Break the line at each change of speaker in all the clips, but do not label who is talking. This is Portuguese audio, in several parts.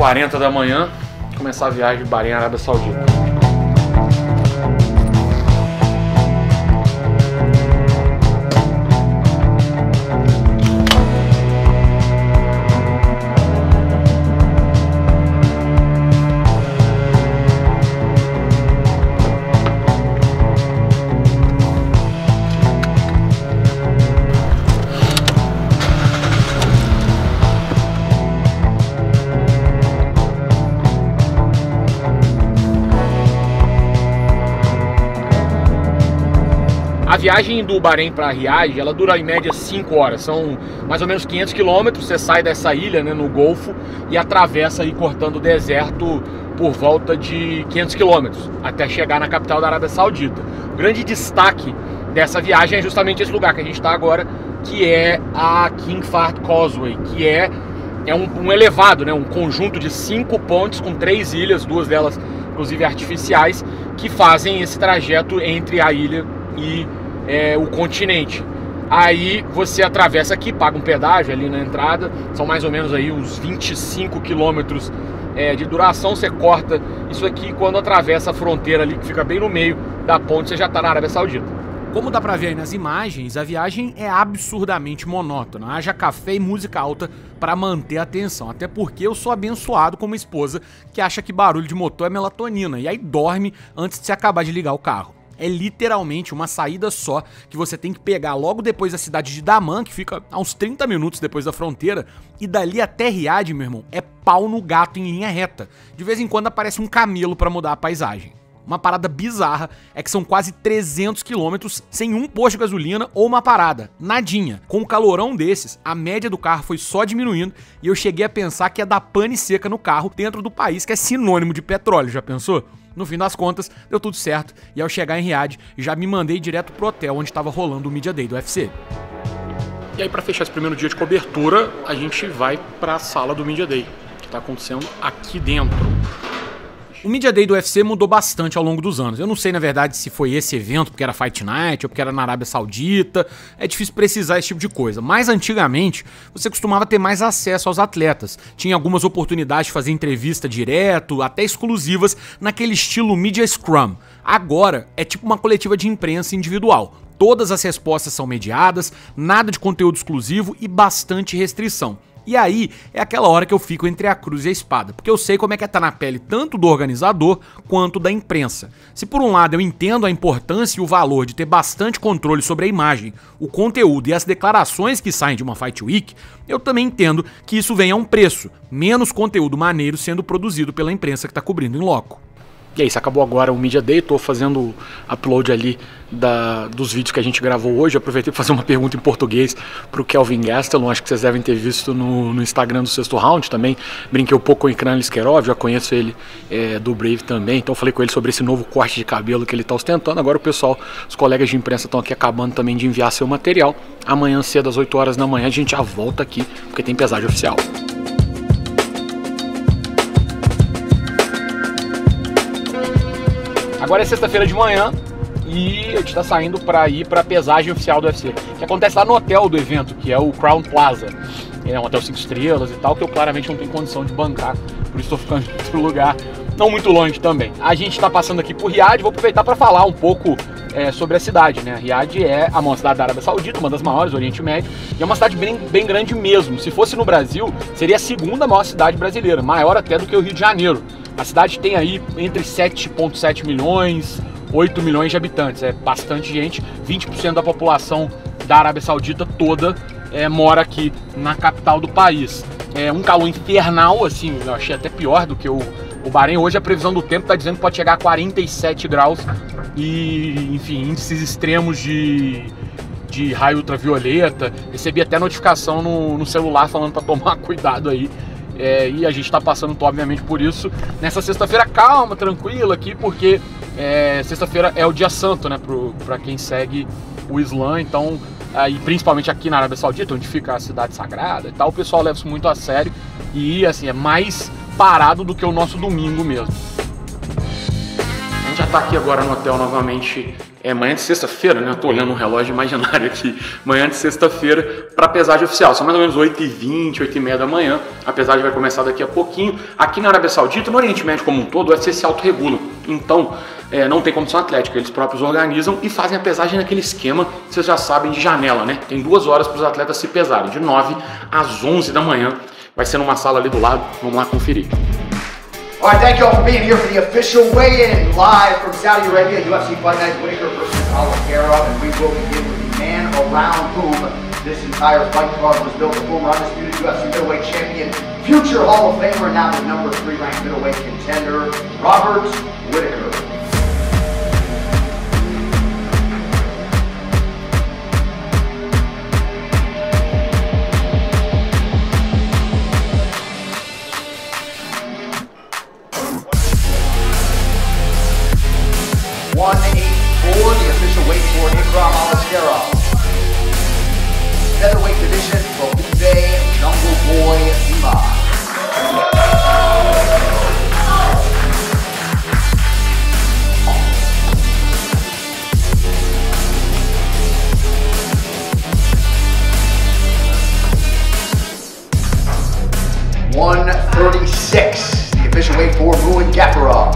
6h40 da manhã, começar a viagem de Bahrein, Arábia Saudita. A viagem do Bahrein para Riad, ela dura em média 5 horas, são mais ou menos 500 quilômetros. Você sai dessa ilha, né, no Golfo, e atravessa aí cortando o deserto por volta de 500 quilômetros até chegar na capital da Arábia Saudita. O grande destaque dessa viagem é justamente esse lugar que a gente está agora, que é a King Fahd Causeway, que é um elevado, né, um conjunto de 5 pontes com 3 ilhas, 2 delas inclusive artificiais, que fazem esse trajeto entre a ilha e o continente. Aí você atravessa aqui, paga um pedágio ali na entrada, são mais ou menos aí uns 25 quilômetros de duração. Você corta isso aqui, quando atravessa a fronteira ali, que fica bem no meio da ponte, você já está na Arábia Saudita.
Como dá pra ver aí nas imagens, a viagem é absurdamente monótona. Haja café e música alta pra manter a atenção. Até porque eu sou abençoado com uma esposa que acha que barulho de motor é melatonina e aí dorme antes de se acabar de ligar o carro. É literalmente uma saída só que você tem que pegar logo depois da cidade de Daman, que fica a uns 30 minutos depois da fronteira, e dali até Riad, meu irmão, é pau no gato em linha reta. De vez em quando aparece um camelo pra mudar a paisagem. Uma parada bizarra é que são quase 300 quilômetros sem um posto de gasolina ou uma parada, nadinha. Com um calorão desses, a média do carro foi só diminuindo e eu cheguei a pensar que ia dar pane seca no carro dentro do país que é sinônimo de petróleo, já pensou? No fim das contas, deu tudo certo e ao chegar em Riad, já me mandei direto pro hotel onde estava rolando o Media Day do UFC.
E aí, para fechar esse primeiro dia de cobertura, a gente vai para a sala do Media Day, que está acontecendo aqui dentro.
O Media Day do UFC mudou bastante ao longo dos anos. Eu não sei, na verdade, se foi esse evento porque era Fight Night ou porque era na Arábia Saudita. É difícil precisar esse tipo de coisa. Mas antigamente, você costumava ter mais acesso aos atletas. Tinha algumas oportunidades de fazer entrevista direto, até exclusivas, naquele estilo Media Scrum. Agora, é tipo uma coletiva de imprensa individual. Todas as respostas são mediadas, nada de conteúdo exclusivo e bastante restrição. E aí, é aquela hora que eu fico entre a cruz e a espada, porque eu sei como é que é estar na pele tanto do organizador quanto da imprensa. Se por um lado eu entendo a importância e o valor de ter bastante controle sobre a imagem, o conteúdo e as declarações que saem de uma Fight Week, eu também entendo que isso vem a um preço, menos conteúdo maneiro sendo produzido pela imprensa que está cobrindo em loco.
E aí, isso acabou agora o Media Day, tô fazendo upload ali dos vídeos que a gente gravou hoje. Eu aproveitei para fazer uma pergunta em português pro Kelvin Gastelum, acho que vocês devem ter visto no Instagram do Sexto Round também. Brinquei um pouco com o Ikran Liskerov, já conheço ele do Brave também, então falei com ele sobre esse novo corte de cabelo que ele tá ostentando. Agora o pessoal, os colegas de imprensa estão aqui acabando também de enviar seu material. Amanhã cedo, às 8 horas da manhã, a gente já volta aqui, porque tem pesagem oficial. Agora é sexta-feira de manhã e a gente tá saindo para ir para a pesagem oficial do UFC, que acontece lá no hotel do evento, que é o Crown Plaza. É um hotel 5 estrelas e tal, que eu claramente não tenho condição de bancar, por isso estou ficando em outro lugar, não muito longe também. A gente está passando aqui por Riad, vou aproveitar para falar um pouco sobre a cidade, né? Riad é a maior cidade da Arábia Saudita, uma das maiores do Oriente Médio, e é uma cidade bem grande mesmo. Se fosse no Brasil, seria a segunda maior cidade brasileira, maior até do que o Rio de Janeiro. A cidade tem aí entre 7,7 milhões, 8 milhões de habitantes, é bastante gente. 20% da população da Arábia Saudita toda mora aqui na capital do país. É um calor infernal, assim, eu achei até pior do que o Bahrein. Hoje a previsão do tempo está dizendo que pode chegar a 47 graus e, enfim, índices extremos de raio ultravioleta. Recebi até notificação no celular falando para tomar cuidado aí. E a gente está passando, obviamente, por isso. Nessa sexta-feira, calma, tranquila aqui, porque sexta-feira é o dia santo, né, para quem segue o Islã. Então, e principalmente aqui na Arábia Saudita, onde fica a cidade sagrada e tal, o pessoal leva isso muito a sério e, assim, é mais parado do que o nosso domingo mesmo. A gente já está aqui agora no hotel novamente É manhã de sexta-feira, né? Eu tô olhando um relógio imaginário aqui. Manhã de sexta-feira para a pesagem oficial. São mais ou menos 8h20, 8h30 da manhã. A pesagem vai começar daqui a pouquinho. Aqui na Arábia Saudita, no Oriente Médio como um todo, o UFC se autorregula. Então, não tem comissão atlética. Eles próprios organizam e fazem a pesagem naquele esquema, vocês já sabem, de janela, né? Tem 2 horas para os atletas se pesarem, de 9 às 11 da manhã. Vai ser numa sala ali do lado. Vamos lá conferir.
All right, thank you all for being here for the official weigh-in live from Saudi Arabia, UFC Fight Night, Whittaker versus Al-Gharab, and we will begin with the man around whom this entire fight card was built, the former undisputed UFC middleweight champion, future Hall of Famer, and now the number 3 ranked middleweight contender, Robert Whittaker. The official weight for Ikram Aliskerov. Featherweight division for Felipe Jungle Boy Lima. $136, the official weight for Ruin Gafarov.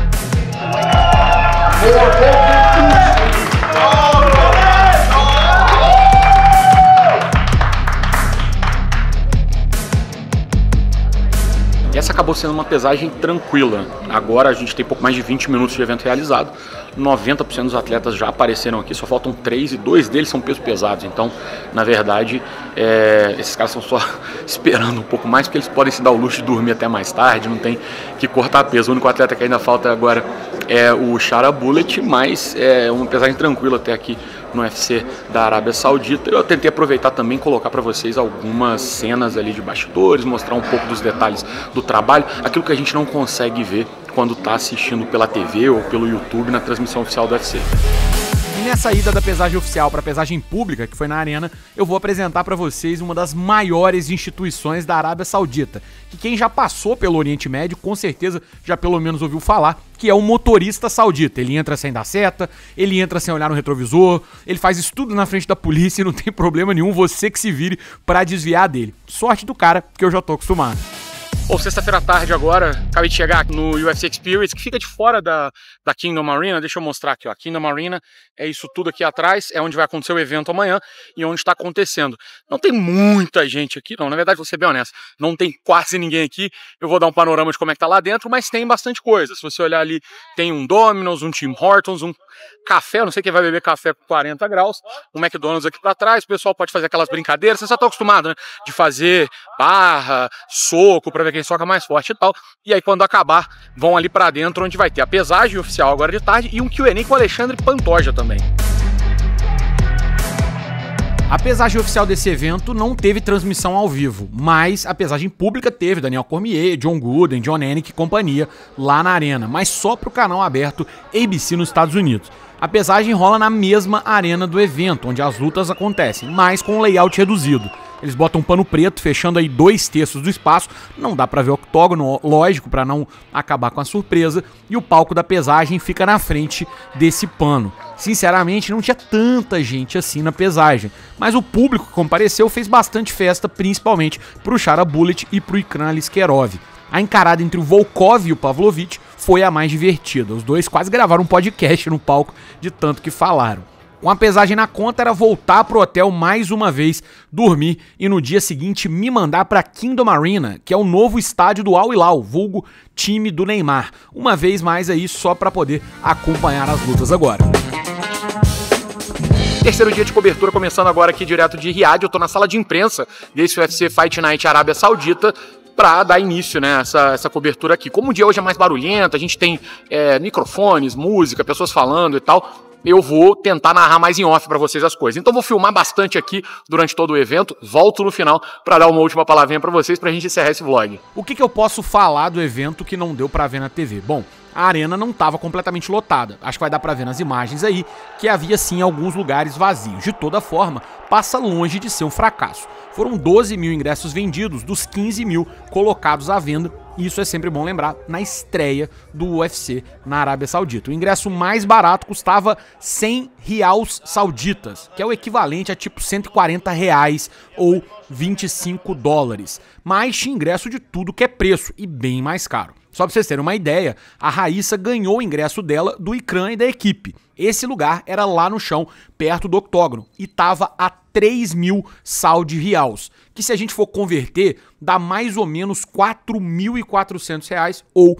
Essa acabou sendo uma pesagem tranquila. Agora a gente tem pouco mais de 20 minutos de evento realizado. 90% dos atletas já apareceram aqui, só faltam 3 e 2 deles são pesos pesados. Então, na verdade, esses caras estão só esperando um pouco mais, porque eles podem se dar o luxo de dormir até mais tarde, não tem que cortar peso. O único atleta que ainda falta agora é o Shara Bullet, mas é uma pesagem tranquila até aqui no UFC da Arábia Saudita. Eu tentei aproveitar também e colocar para vocês algumas cenas ali de bastidores, mostrar um pouco dos detalhes do trabalho, aquilo que a gente não consegue ver quando está assistindo pela TV ou pelo YouTube na transmissão oficial do UFC.
E nessa ida da pesagem oficial para a pesagem pública, que foi na Arena, eu vou apresentar para vocês uma das maiores instituições da Arábia Saudita, que quem já passou pelo Oriente Médio, com certeza já pelo menos ouviu falar, que é o motorista saudita. Ele entra sem dar seta, ele entra sem olhar no retrovisor, ele faz isso tudo na frente da polícia e não tem problema nenhum, você que se vire para desviar dele. Sorte do cara, que eu já tô acostumado.
Bom, sexta-feira à tarde agora, acabei de chegar no UFC Experience, que fica de fora da Kingdom Arena. Deixa eu mostrar aqui, ó. A Kingdom Arena é isso tudo aqui atrás, é onde vai acontecer o evento amanhã e onde está acontecendo. Não tem muita gente aqui, não, na verdade, vou ser bem honesto, não tem quase ninguém aqui. Eu vou dar um panorama de como é que tá lá dentro, mas tem bastante coisa. Se você olhar ali, tem um Domino's, um Tim Hortons, um café, não sei quem vai beber café com 40 graus, um McDonald's aqui para trás, o pessoal pode fazer aquelas brincadeiras, você já tá acostumado, né, de fazer barra, soco, para ver quem soca mais forte e tal, e aí quando acabar, vão ali para dentro, onde vai ter a pesagem oficial agora de tarde e um Q&A com o Alexandre Pantoja também.
A pesagem oficial desse evento não teve transmissão ao vivo, mas a pesagem pública teve Daniel Cormier, John Gooden, John Anik e companhia lá na arena, mas só para o canal aberto ABC nos Estados Unidos. A pesagem rola na mesma arena do evento, onde as lutas acontecem, mas com um layout reduzido. Eles botam um pano preto, fechando aí 2/3 do espaço, não dá pra ver o octógono, lógico, pra não acabar com a surpresa, e o palco da pesagem fica na frente desse pano. Sinceramente, não tinha tanta gente assim na pesagem, mas o público que compareceu fez bastante festa, principalmente pro Shara Bullet e pro Ikram Aliskerov. A encarada entre o Volkov e o Pavlovich foi a mais divertida. Os dois quase gravaram um podcast no palco de tanto que falaram. Com a pesagem na conta, era voltar pro hotel mais uma vez, dormir e no dia seguinte me mandar pra Kingdom Arena, que é o novo estádio do Al Hilal, vulgo time do Neymar. Uma vez mais aí só pra poder acompanhar as lutas agora.
Terceiro dia de cobertura começando agora aqui direto de Riad. Eu tô na sala de imprensa desse UFC Fight Night Arábia Saudita para dar início, né, essa cobertura aqui. Como o dia hoje é mais barulhento, a gente tem microfones, música, pessoas falando e tal, eu vou tentar narrar mais em off para vocês as coisas. Então vou filmar bastante aqui durante todo o evento, volto no final para dar uma última palavrinha para vocês pra gente encerrar esse vlog.
O que eu posso falar do evento que não deu pra ver na TV? Bom, a arena não estava completamente lotada. Acho que vai dar pra ver nas imagens aí que havia sim alguns lugares vazios. De toda forma, passa longe de ser um fracasso. Foram 12 mil ingressos vendidos dos 15 mil colocados à venda Isso é sempre bom lembrar na estreia do UFC na Arábia Saudita. O ingresso mais barato custava 100 reais sauditas, que é o equivalente a tipo 140 reais ou 25 dólares. Mas tinha ingresso de tudo que é preço e bem mais caro. Só pra vocês terem uma ideia, a Raíssa ganhou o ingresso dela do Ikran e da equipe. Esse lugar era lá no chão, perto do octógono, e tava a 3.000 Saudi Reals, que se a gente for converter, dá mais ou menos 4.400 reais ou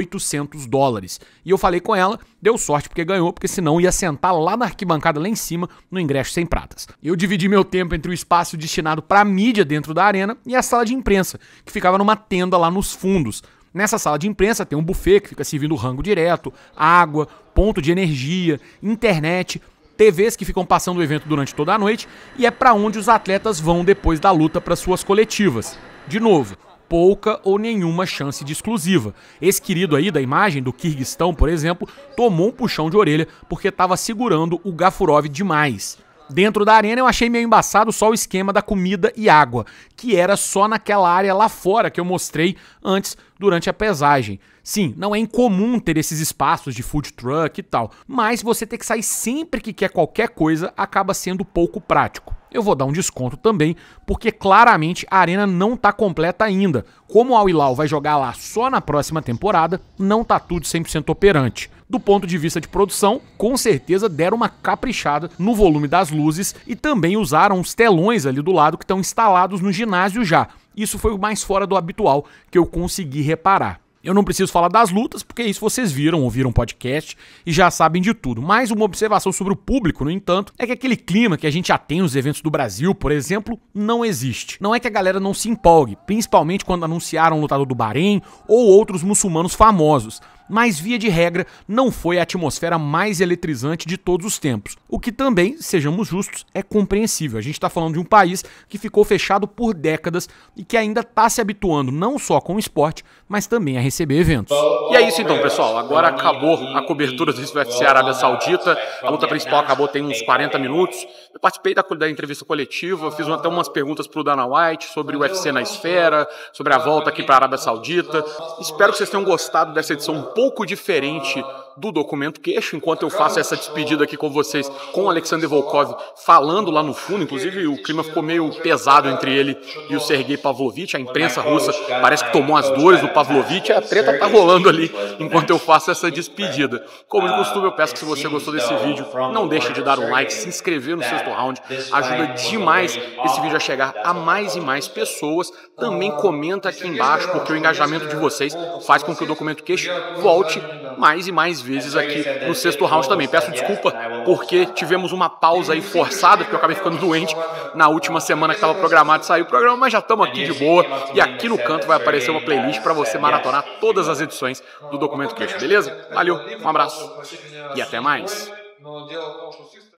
800 dólares. E eu falei com ela, deu sorte porque ganhou, porque senão ia sentar lá na arquibancada lá em cima, no ingresso sem pratas. Eu dividi meu tempo entre o espaço destinado para mídia dentro da arena e a sala de imprensa, que ficava numa tenda lá nos fundos. Nessa sala de imprensa tem um buffet que fica servindo rango direto, água, ponto de energia, internet, TVs que ficam passando o evento durante toda a noite e é para onde os atletas vão depois da luta para suas coletivas. De novo, pouca ou nenhuma chance de exclusiva. Esse querido aí da imagem do Quirguistão, por exemplo, tomou um puxão de orelha porque estava segurando o Gafurov demais. Dentro da arena eu achei meio embaçado só o esquema da comida e água, que era só naquela área lá fora que eu mostrei antes durante a pesagem. Sim, não é incomum ter esses espaços de food truck e tal, mas você ter que sair sempre que quer qualquer coisa acaba sendo pouco prático. Eu vou dar um desconto também, porque claramente a arena não tá completa ainda. Como o Al Hilal vai jogar lá só na próxima temporada, não tá tudo 100% operante. Do ponto de vista de produção, com certeza deram uma caprichada no volume das luzes e também usaram os telões ali do lado que estão instalados no ginásio já. Isso foi o mais fora do habitual que eu consegui reparar. Eu não preciso falar das lutas, porque isso vocês viram, ouviram o podcast e já sabem de tudo. Mas uma observação sobre o público, no entanto, é que aquele clima que a gente já tem nos eventos do Brasil, por exemplo, não existe. Não é que a galera não se empolgue, principalmente quando anunciaram um lutador do Bahrein ou outros muçulmanos famosos. Mas, via de regra, não foi a atmosfera mais eletrizante de todos os tempos. O que também, sejamos justos, é compreensível. A gente está falando de um país que ficou fechado por décadas e que ainda está se habituando não só com o esporte, mas também a receber eventos.
E é isso então, pessoal. Agora acabou a cobertura do UFC Arábia Saudita. A luta principal acabou tem uns 40 minutos. Eu participei da entrevista coletiva, fiz até umas perguntas para o Dana White sobre o UFC na esfera, sobre a volta aqui para a Arábia Saudita. Espero que vocês tenham gostado dessa edição um pouco diferente do Documento Queixo, enquanto eu faço essa despedida aqui com vocês, com o Alexander Volkov falando lá no fundo. Inclusive o clima ficou meio pesado entre ele e o Sergei Pavlovich. A imprensa russa parece que tomou as dores do Pavlovich, a treta tá rolando ali enquanto eu faço essa despedida. Como de costume, eu peço que se você gostou desse vídeo, não deixe de dar um like, se inscrever no Sexto Round, ajuda demais esse vídeo a chegar a mais e mais pessoas. Também comenta aqui embaixo, porque o engajamento de vocês faz com que o Documento Queixo volte mais e mais vezes aqui no Sexto Round também. Peço desculpa porque tivemos uma pausa aí forçada, porque eu acabei ficando doente na última semana que estava programado sair o programa, mas já estamos aqui de boa e aqui no canto vai aparecer uma playlist para você maratonar todas as edições do Documento Queixo, beleza? Valeu, um abraço e até mais!